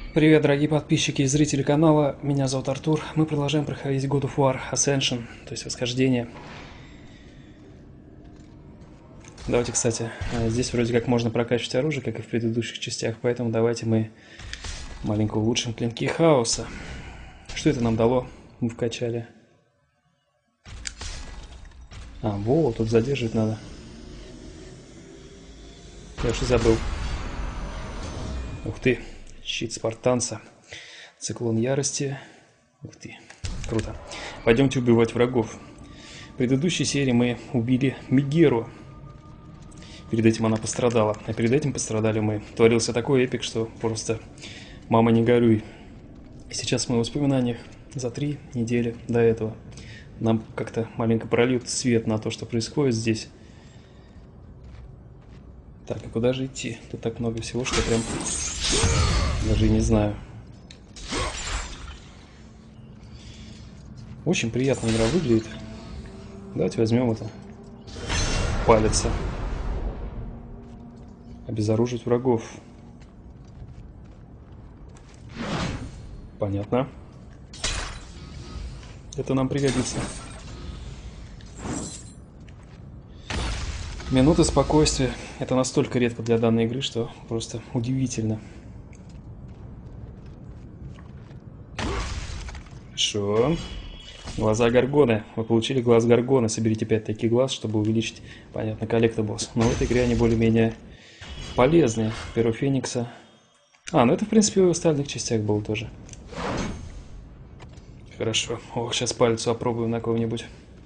Привет, дорогие подписчики и зрители канала, меня зовут Артур. Мы продолжаем проходить God of War Ascension, то есть Восхождение. Давайте, кстати, здесь вроде как можно прокачивать оружие, как и в предыдущих частях, поэтому давайте мы маленько улучшим клинки хаоса. Что это нам дало? Мы вкачали. Вот, тут задерживать надо. Я уж и забыл. Ух ты. Щит спартанца. Циклон ярости. Ух ты. Круто. Пойдемте убивать врагов. В предыдущей серии мы убили Мегеру. Перед этим она пострадала. А перед этим пострадали мы. Творился такой эпик, что просто мама не горюй. И сейчас мы в воспоминаниях за 3 недели до этого. Нам как-то маленько прольют свет на то, что происходит здесь. Так, и куда же идти? Тут так много всего, что прям даже и не знаю. Очень приятная игра выглядит. Давайте возьмем это. Палиться. Обезоружить врагов. Понятно. Это нам пригодится. Минуты спокойствия. Это настолько редко для данной игры, что просто удивительно. Хорошо. Глаза Горгоны. Вы получили глаз Горгоны. Соберите 5 таких глаз, чтобы увеличить, понятно, коллектаблс. Но в этой игре они более-менее полезные. Перо Феникса. Ну это, в принципе, в остальных частях было тоже. Хорошо. Ох, сейчас палец опробую на кого-нибудь.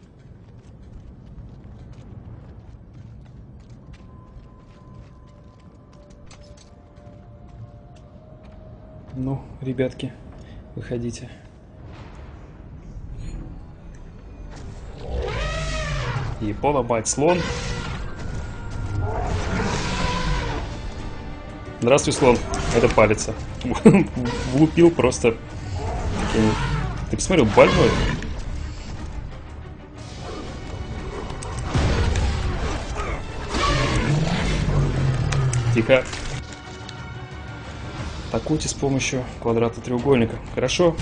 Ну, ребятки, выходите. Япона, мать, слон. Здравствуй, слон. Это палец. Влупил просто. Ты посмотрел, больной. Тихо. Атакуйте с помощью квадрата треугольника. Хорошо.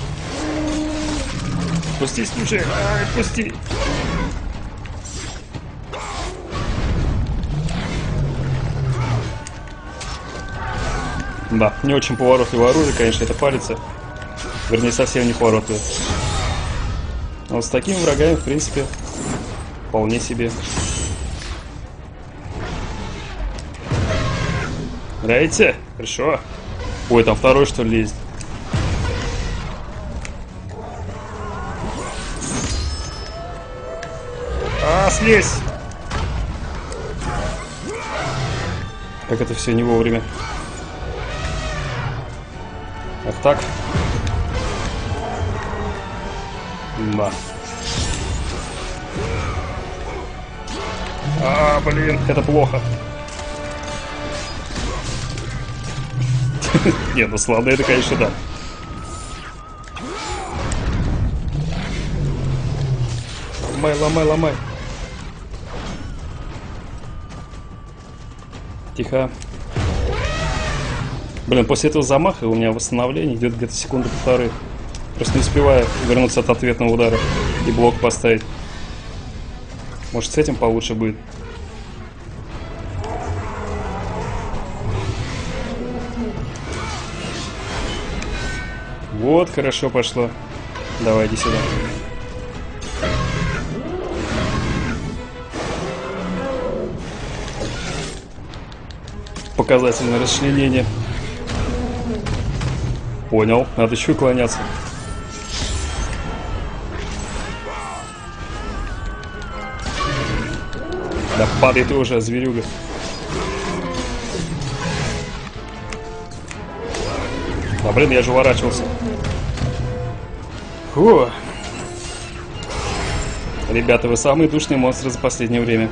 Пусти, случай. Пусти. Да, не очень поворотливое оружие, конечно, это палец. Вернее, совсем не поворотливое. Но вот с такими врагами, в принципе, вполне себе. Нравится? Хорошо. Ой, там второй, что ли, лезет. Слезь! Как это все не вовремя. Ах так. Да. Блин, это плохо. Не, ну славно это, конечно, да. Ломай, ломай, ломай. Тихо. Блин, после этого замаха у меня восстановление идет где-то секунды полторы. Просто не успеваю вернуться от ответного удара и блок поставить. Может, с этим получше будет. Вот, хорошо пошло. Давай, иди сюда. Показательное расчленение. Понял, надо еще уклоняться. Да падай ты уже, зверюга. Блин, я же уворачивался. Фу. Ребята, вы самые душные монстры за последнее время.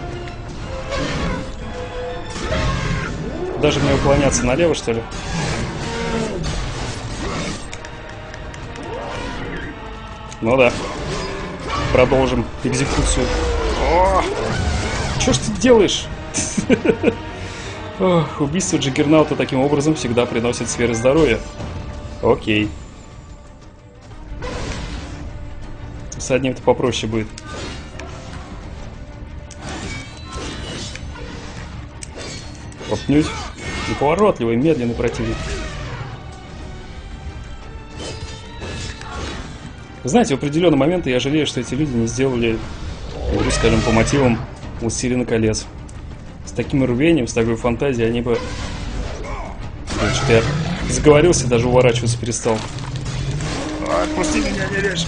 Даже мне уклоняться налево, что ли? Ну да. Продолжим экзекуцию. Что ж ты делаешь? Убийство Джаггернаута таким образом всегда приносит сферы здоровья. Окей. С одним-то попроще будет. Попнуть. Неповоротливый, медленный противник. Знаете, в определенный момент я жалею, что эти люди не сделали, говорю, скажем, по мотивам «Властелина колец». С таким рвением, с такой фантазией они бы... Что-то я заговорился, даже уворачиваться перестал. Отпусти меня, не режь!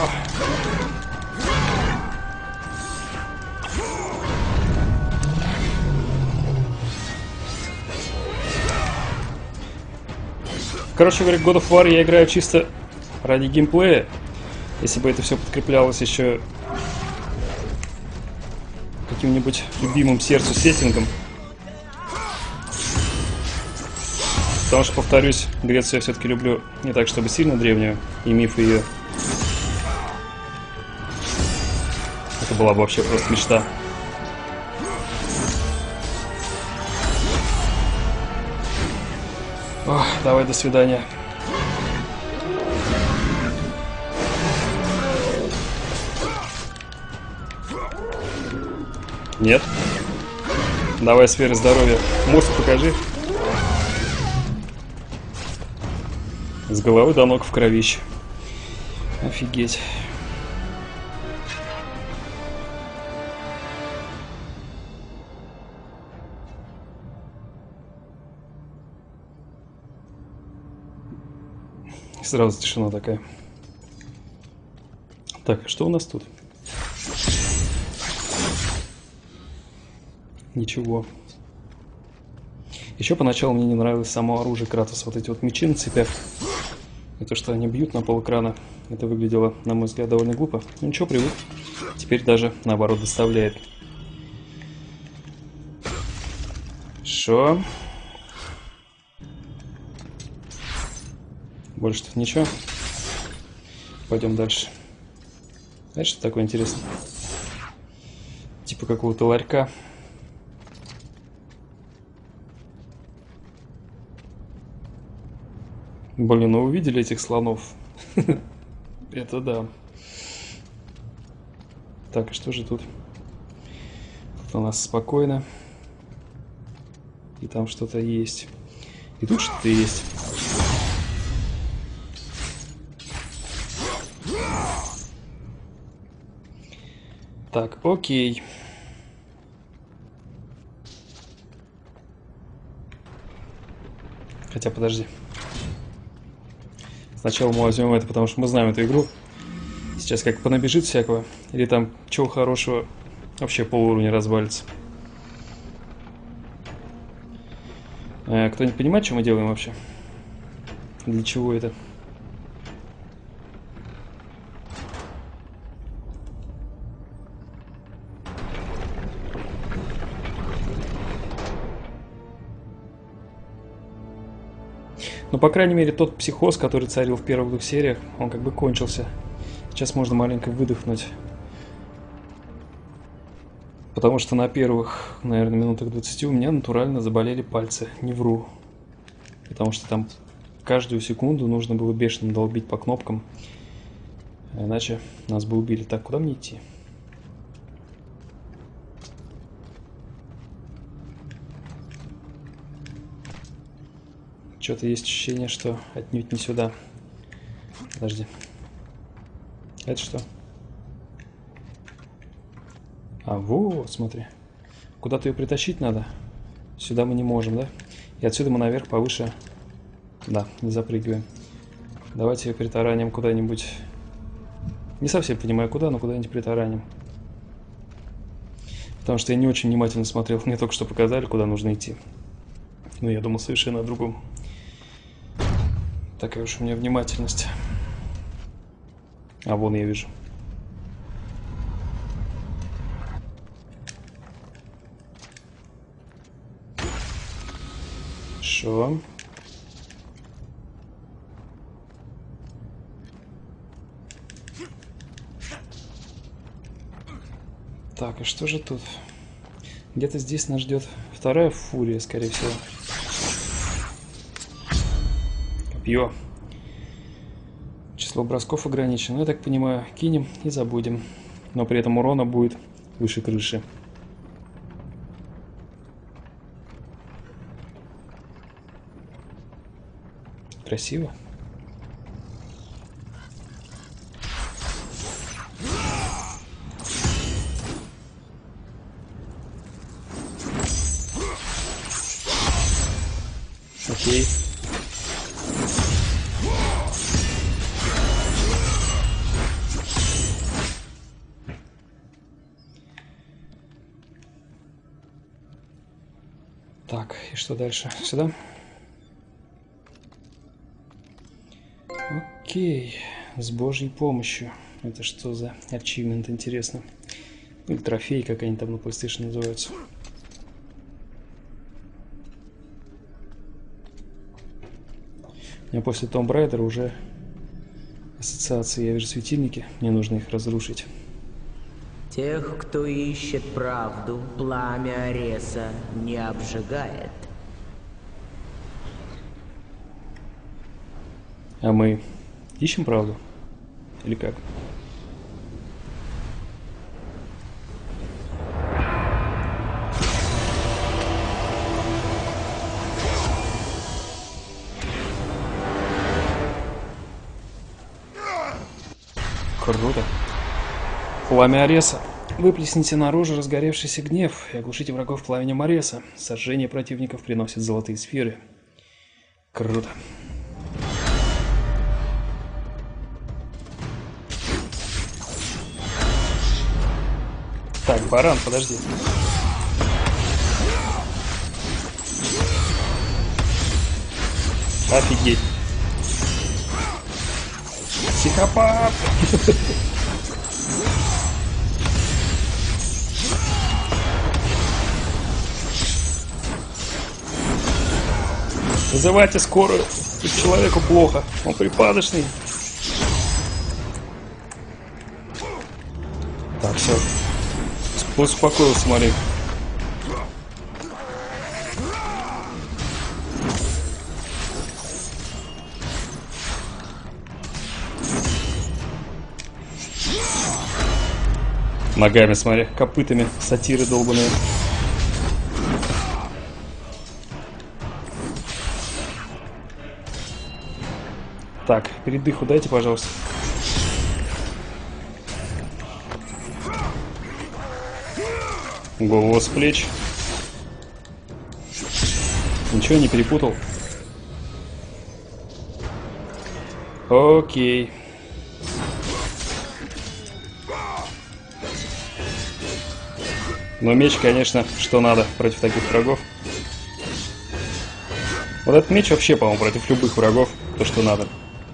Короче говоря, God of War я играю чисто ради геймплея. Если бы это все подкреплялось еще каким-нибудь любимым сердцу сеттингом. Потому что, повторюсь, Грецию я все-таки люблю не так, чтобы сильно древнюю, и мифы ее. Это была бы вообще просто мечта. Ох, давай, до свидания. Нет. Давай, сферы здоровья. Мозг покажи. С головы до ног в кровище. Офигеть. Сразу тишина такая. Так, а что у нас тут? Ничего. Еще поначалу мне не нравилось само оружие Кратоса. Вот эти вот мечи на цепях. И то, что они бьют на полэкрана. Это выглядело, на мой взгляд, довольно глупо. Ну ничего, привык. Теперь даже, наоборот, доставляет. Шо? Больше тут ничего. Пойдем дальше. Знаешь, что такое интересное? Типа какого-то ларька. Блин, ну вы видели этих слонов? Это да. Так, и что же тут? Тут у нас спокойно. И там что-то есть. И тут что-то есть. Так, окей. Хотя, подожди. Сначала мы возьмем это, потому что мы знаем эту игру. Сейчас как понабежит всякого. Или там чего хорошего вообще полууровня развалится. Кто-нибудь понимает, что мы делаем вообще? Для чего это? Ну, по крайней мере, тот психоз, который царил в первых двух сериях, он как бы кончился. Сейчас можно маленько выдохнуть. Потому что на первых, наверное, минутах 20 у меня натурально заболели пальцы. Не вру. Потому что там каждую секунду нужно было бешено долбить по кнопкам. Иначе нас бы убили. Так, куда мне идти? Что-то есть ощущение, что отнюдь не сюда. Подожди. Это что? А, вот, смотри. Куда-то ее притащить надо. Сюда мы не можем, да? И отсюда мы наверх повыше. Да, не запрыгиваем. Давайте ее притараним куда-нибудь. Не совсем понимаю куда, но куда-нибудь притараним. Потому что я не очень внимательно смотрел. Мне только что показали, куда нужно идти. Но я думал совершенно о другом. Такая уж у меня внимательность. А вон я вижу. Шо? Так, и что же тут? Где-то здесь нас ждет вторая фурия, скорее всего. Копье. Число бросков ограничено. Я так понимаю, кинем и забудем. Но при этом урона будет выше крыши. Красиво. Окей. Так, и что дальше? Сюда? Окей. С Божьей помощью. Это что за ачивмент, интересно? Или трофеи, как они там на PlayStation называются. У меня после Tomb Raider уже ассоциации. Я вижу светильники, мне нужно их разрушить. Тех, кто ищет правду, пламя Ареса не обжигает. А мы ищем правду? Или как? Круто. Пламя Ареса. Выплесните наружу разгоревшийся гнев и оглушите врагов пламенем Ареса. Сожжение противников приносит золотые сферы. Круто. Так, баран, подожди. Офигеть. Психопат! Вызывайте скорую. Тут человеку плохо. Он припадочный. Так, все. Успокоился, смотри. Ногами, смотри, копытами, сатиры долбаные. Так, передыху дайте, пожалуйста. Голову с плеч. Ничего не перепутал. Окей. Но меч, конечно, что надо против таких врагов. Вот этот меч вообще, по-моему, против любых врагов то, что надо.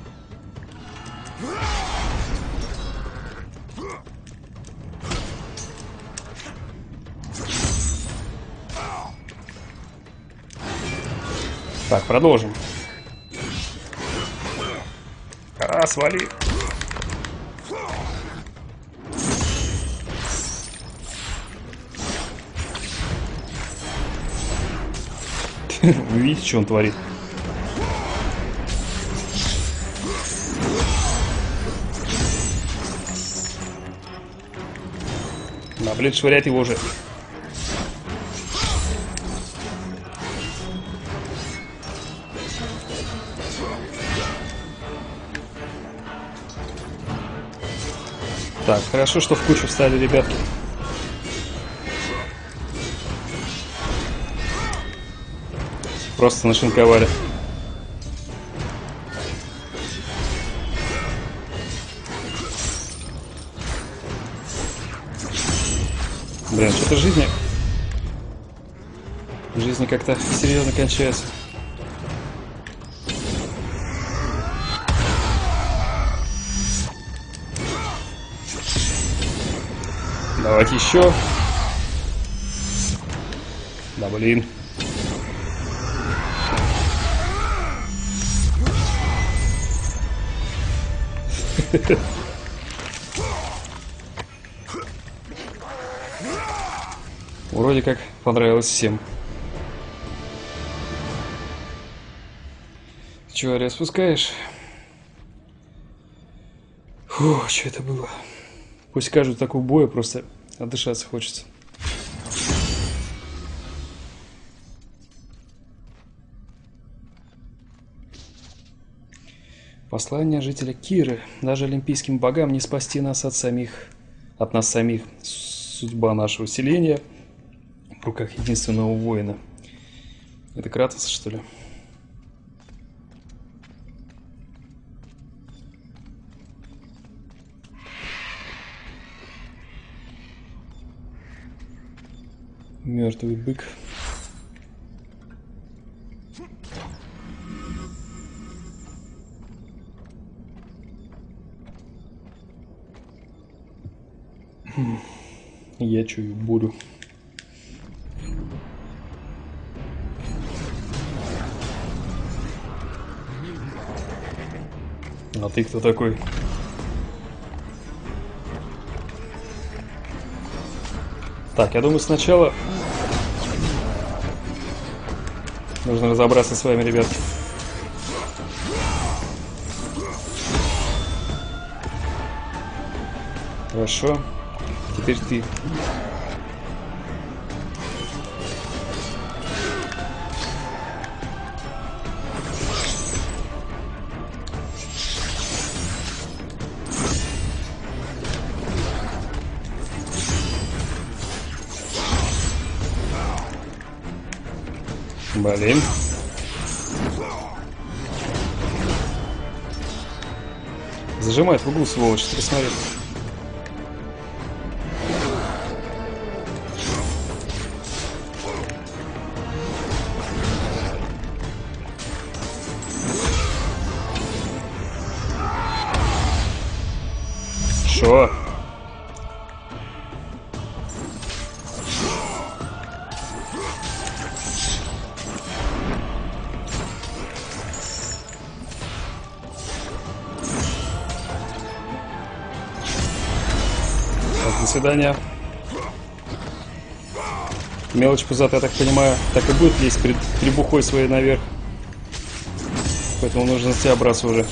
Так, продолжим. А, свали. Вы видите, что он творит? Да, блин, швырять его уже. Так, хорошо, что в кучу встали ребятки. Просто нашинковали. Блин, что-то жизни как-то серьезно кончается. Давайте еще. Да, блин. Вроде как понравилось всем. Чего, Ария, спускаешь? О, что это было? Пусть каждую такую бою, просто отдышаться хочется. Послание жителя Киры. Даже олимпийским богам не спасти нас от нас самих. Судьба нашего селения в руках единственного воина. Это Кратос, что ли? Мертвый бык. Я чую бурю. А ты кто такой? Так, я думаю, сначала нужно разобраться с вами, ребят. Хорошо. Теперь ты. Блин. Зажимает в углу, сволочь, ты посмотри. Шо? До свидания. Мелочь пузатая, я так понимаю, так и будет лезть требухой своей наверх. Поэтому нужно с тебя браться уже.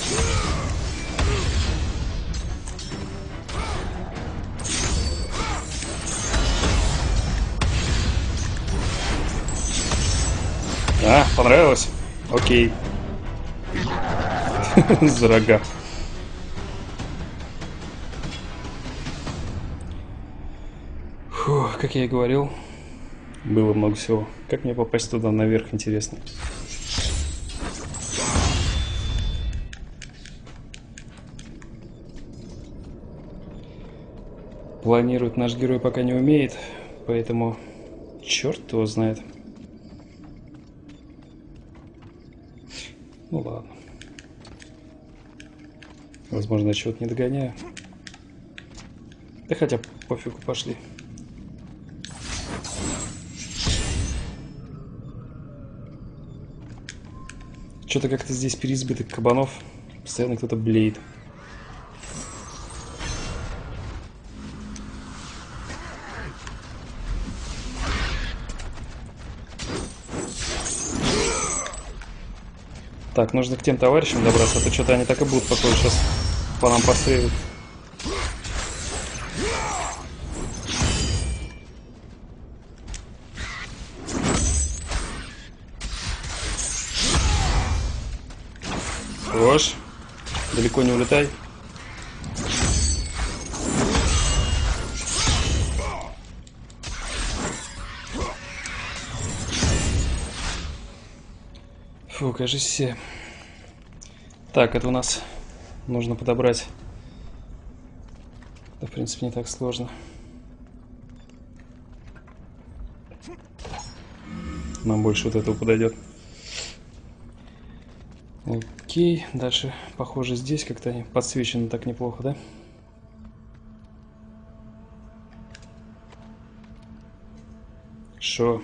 А, понравилось? Окей. За рога. Фух, как я и говорил, было много всего. Как мне попасть туда наверх, интересно. Планирует наш герой пока не умеет, поэтому черт его знает. Ну ладно. Возможно, я чего-то не догоняю. Да хотя пофигу, пошли. Что-то как-то здесь переизбыток кабанов. Постоянно кто-то блеет. Так, нужно к тем товарищам добраться, а то что-то они так и будут, походу, сейчас по нам постреливать. Хорош. Далеко не улетай. Фу, кажись, все. Так, это у нас нужно подобрать. Да, в принципе, не так сложно. Нам больше вот этого подойдет. Окей, дальше, похоже, здесь как-то они подсвечены так неплохо, да? Шо?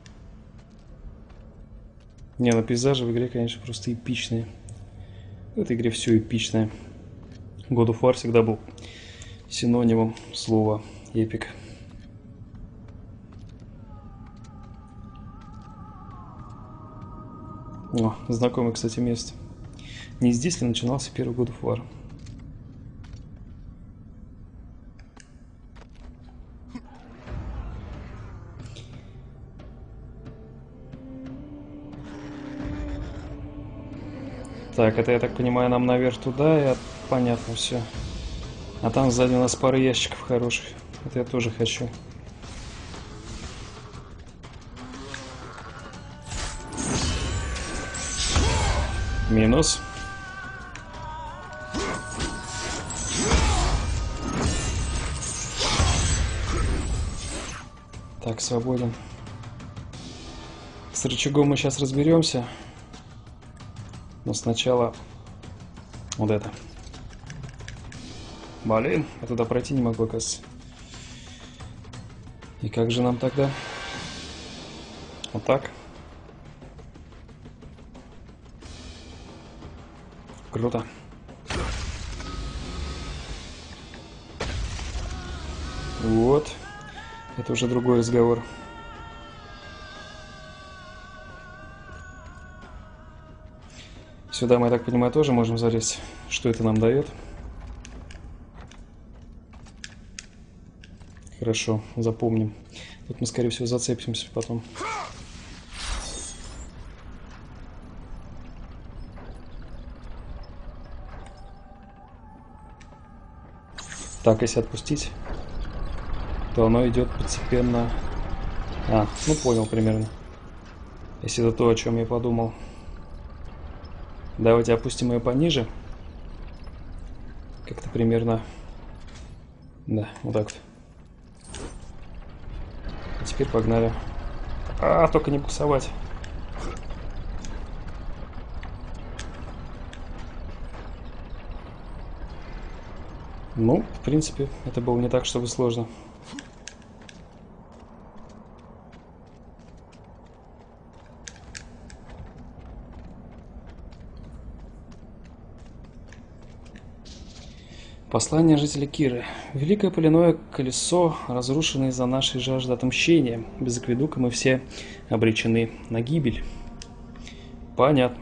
Не, ну пейзажи в игре, конечно, просто эпичные. В этой игре все эпичное. God of War всегда был синонимом слова эпик. О, знакомое, кстати, место. Не здесь ли начинался первый God of War? Так, это, я так понимаю, нам наверх туда, и понятно все. А там сзади у нас пара ящиков хороших. Это я тоже хочу. Минус. Так, свободен. С рычагом мы сейчас разберемся. Но сначала вот это. Блин, я туда пройти не могу, оказывается. И как же нам тогда? Вот так. Круто. Вот. Это уже другой разговор. Сюда мы, я так понимаю, тоже можем залезть. Что это нам дает? Хорошо, запомним. Тут мы, скорее всего, зацепимся потом. Так, если отпустить, то оно идет постепенно. А, ну понял примерно. Если это то, о чем я подумал. Давайте опустим ее пониже. Как-то примерно. Да, вот так вот. А теперь погнали. А, только не буксовать. Ну, в принципе, это было не так, чтобы сложно. Послание жителя Киры. Великое поляное колесо, разрушенное из-за нашей жажды отмщения. Без акведука мы все обречены на гибель. Понятно.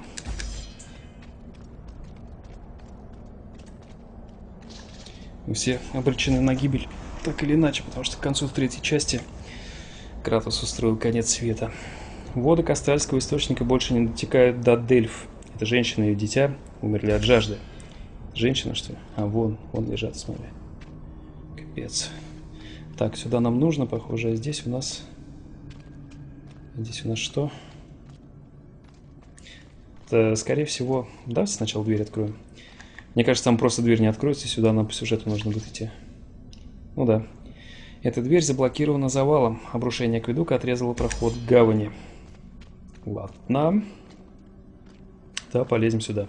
Мы все обречены на гибель, так или иначе, потому что к концу третьей части Кратос устроил конец света. Воды Кастальского источника больше не дотекают до Дельф. Это женщина и ее дитя умерли от жажды. Женщина, что ли? А, вон лежат, смотри. Капец. Так, сюда нам нужно, похоже, а здесь у нас... Здесь у нас что? Это, скорее всего... Давайте сначала дверь откроем. Мне кажется, там просто дверь не откроется, и сюда нам по сюжету нужно будет идти. Ну да. Эта дверь заблокирована завалом. Обрушение акведука отрезало проход к гавани. Ладно. Да, полезем сюда.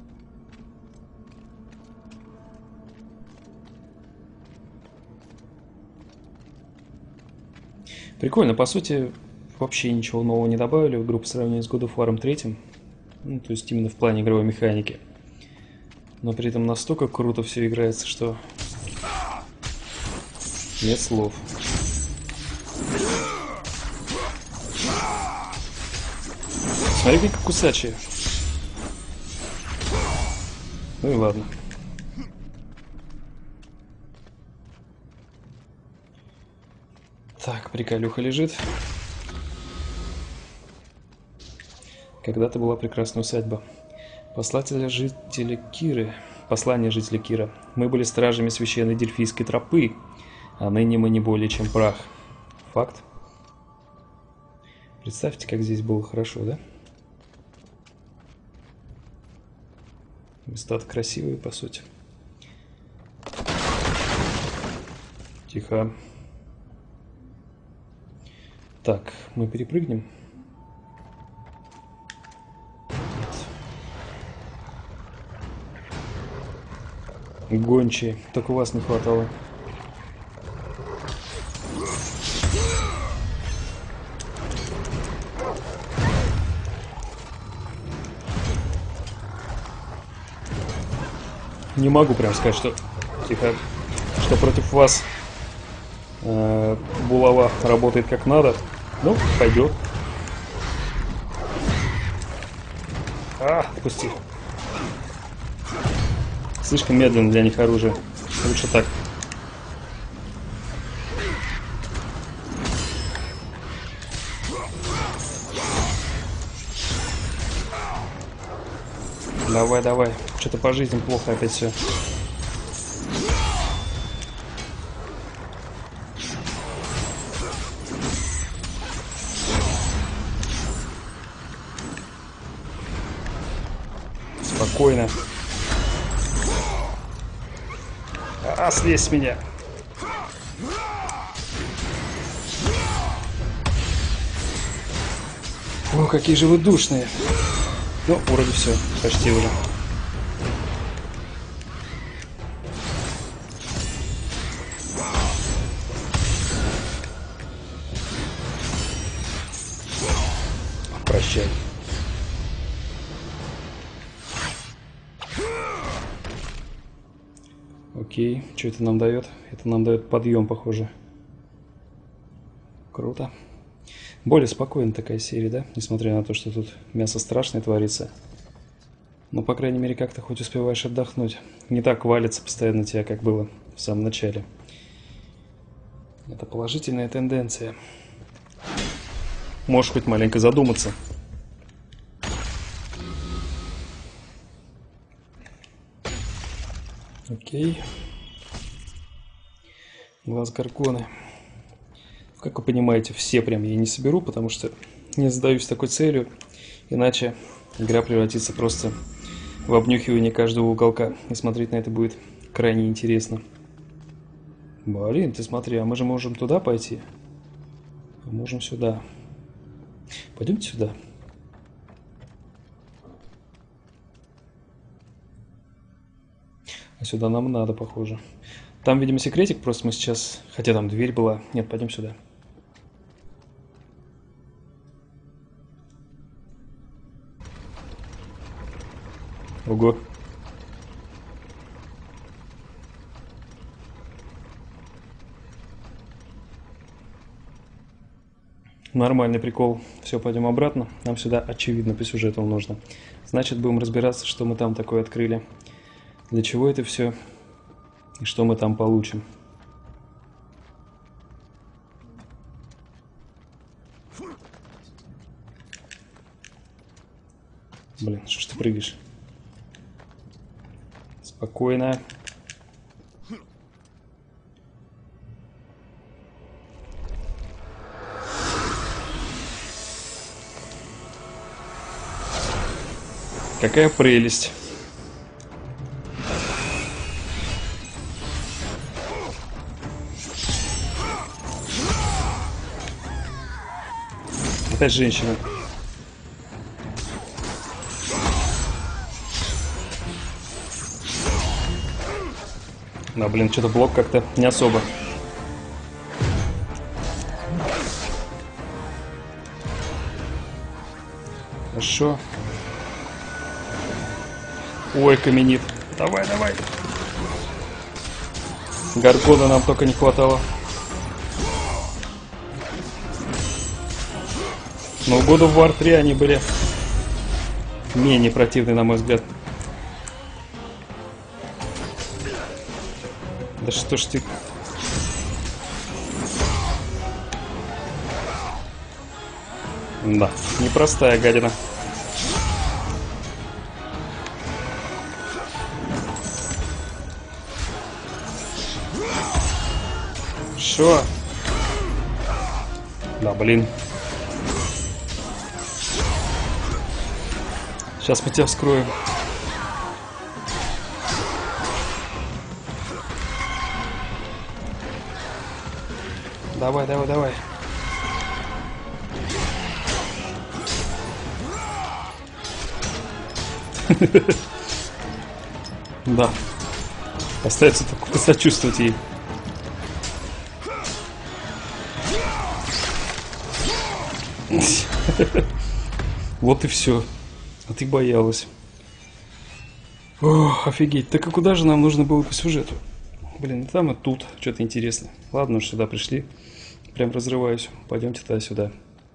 Прикольно, по сути, вообще ничего нового не добавили в игру по сравнению с God of War 3. Ну, то есть именно в плане игровой механики. Но при этом настолько круто все играется, что нет слов. Смотри, как кусачие. Ну и ладно. Так, приколюха лежит. Когда-то была прекрасная усадьба. Послание жителя Киры. Мы были стражами священной Дельфийской тропы, а ныне мы не более чем прах. Факт. Представьте, как здесь было хорошо, да? Места-то красивые, по сути. Тихо. Так, мы перепрыгнем. Гончие, только вас не хватало. Не могу прям сказать, что тихо, что против вас булава работает как надо. Ну, пойдет. Отпусти. Слишком медленно для них оружие. Лучше так. Давай, давай. Что-то по жизни плохо опять все. Спокойно. Слезь с меня. О, какие же вы душные. Ну, вроде все, почти уже. Прощай. Окей, что это нам дает? Это нам дает подъем, похоже. Круто. Более спокойная такая серия, да? Несмотря на то, что тут мясо страшное творится. Но, по крайней мере, как-то хоть успеваешь отдохнуть. Не так валится постоянно тебя, как было в самом начале. Это положительная тенденция. Можешь хоть маленько задуматься. Окей. Глаз Гаргоны. Как вы понимаете, все прям я не соберу, потому что не задаюсь такой целью. Иначе игра превратится просто в обнюхивание каждого уголка. И смотреть на это будет крайне интересно. Блин, ты смотри, а мы же можем туда пойти. А можем сюда. Пойдемте сюда. А сюда нам надо, похоже. Там, видимо, секретик, просто мы сейчас... Хотя там дверь была. Нет, пойдем сюда. Ого. Нормальный прикол. Все, пойдем обратно. Нам сюда, очевидно, по сюжету нужно. Значит, будем разбираться, что мы там такое открыли. Для чего это все и что мы там получим. Блин, что ж ты прыгаешь? Спокойно. Какая прелесть. Опять женщина. Да, блин, что-то блок как-то не особо. Хорошо. Ой, каменит. Давай, давай. Гаргона нам только не хватало. Но в God of War 3 они были менее противны, на мой взгляд. Да что ж ты... Да, непростая гадина. Шо? Да, блин. Сейчас мы тебя вскроем. Давай, давай, давай. Да. Остается только посочувствовать ей. Вот и все. А ты боялась. О, офигеть. Так а куда же нам нужно было по сюжету? Блин, там и тут что-то интересно. Ладно, уж сюда пришли. Прям разрываюсь. Пойдемте туда-сюда.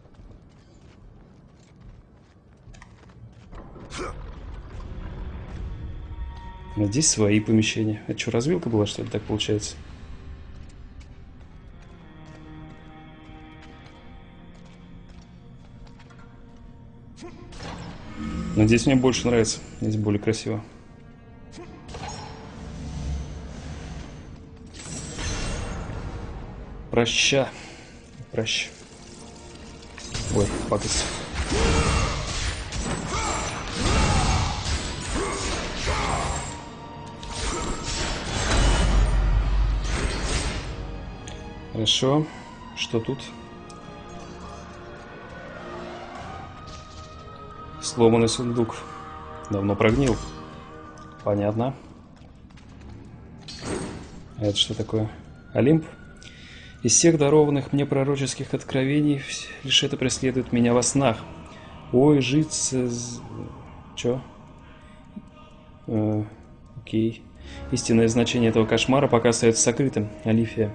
А здесь свои помещения. Это что, развилка была, что ли, так получается? Но здесь мне больше нравится. Здесь более красиво. Проща. Прощ. Ой, пакость. Хорошо. Что тут? Сломанный сундук. Давно прогнил. Понятно. А это что такое? Олимп? Из всех дарованных мне пророческих откровений лишь это преследует меня во снах. Ой, жить... Чё? Окей. Истинное значение этого кошмара пока остается сокрытым. Алифия.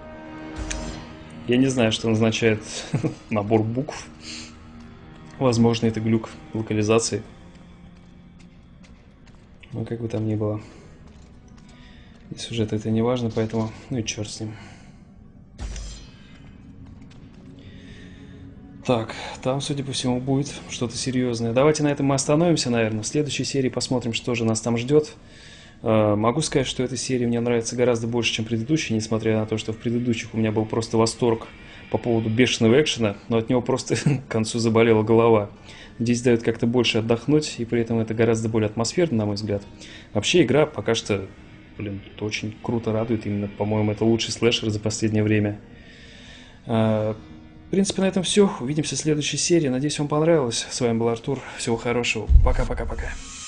Я не знаю, что означает набор букв. Возможно, это глюк локализации. Но как бы там ни было. И сюжет это не важно, поэтому... Ну и черт с ним. Так, там, судя по всему, будет что-то серьезное. Давайте на этом мы остановимся, наверное. В следующей серии посмотрим, что же нас там ждет. Могу сказать, что эта серия мне нравится гораздо больше, чем предыдущая, несмотря на то, что в предыдущих у меня был просто восторг по поводу бешеного экшена, но от него просто к концу заболела голова. Здесь дают как-то больше отдохнуть, и при этом это гораздо более атмосферно, на мой взгляд. Вообще игра пока что, блин, очень круто радует. Именно, по-моему, это лучший слэшер за последнее время. В принципе, на этом все. Увидимся в следующей серии. Надеюсь, вам понравилось. С вами был Артур. Всего хорошего. Пока-пока-пока.